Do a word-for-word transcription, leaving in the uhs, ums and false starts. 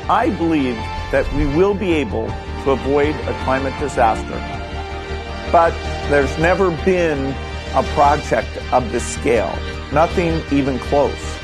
I believe that we will be able to avoid a climate disaster. But there's never been a project of this scale, nothing even close.